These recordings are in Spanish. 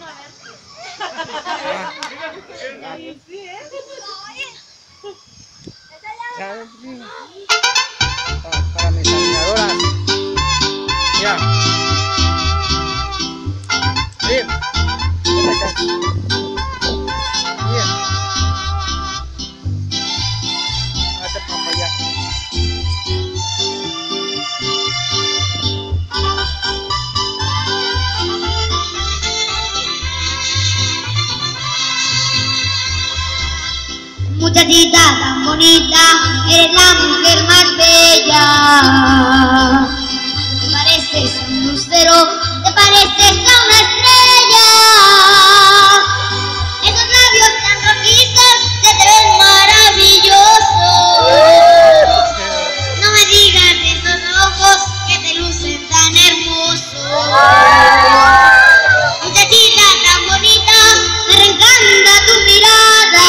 Para mis admiradoras. Mira. Sí. Ven acá. Mira. Hazte para allá. Muchachita tan bonita, eres la mujer más bella. Te pareces a un lucero, te pareces a una estrella. Esos labios tan rojizos se te ven maravillosos. No me digas de esos ojos que te lucen tan hermosos. Muchachita tan bonita, me reencanta tu mirada.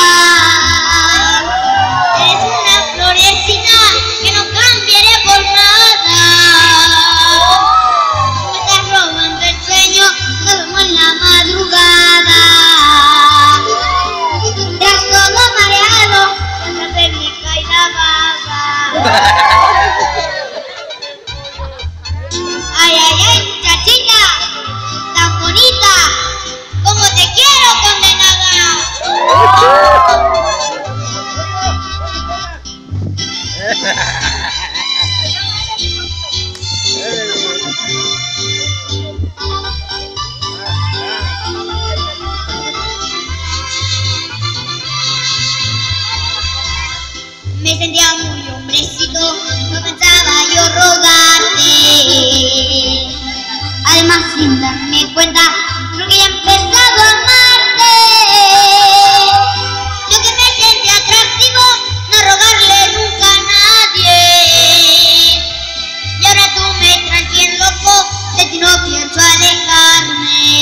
Eres una florecita que no cambiaré por nada. Me estás robando el sueño, nos vemos en la madrugada. Te has todo mareado, cuando se me cae la baba. Ay, ay, ay, muchachita, tan bonita, como te quiero, condenada. Me sentía muy hombrecito, no pensaba yo rogarte. Además, sin darme cuenta, creo que ya he empezado a amarte. Yo que me sentí atractivo, no rogarle nunca a nadie. Y ahora tú me traes bien loco, de ti no pienso alejarme.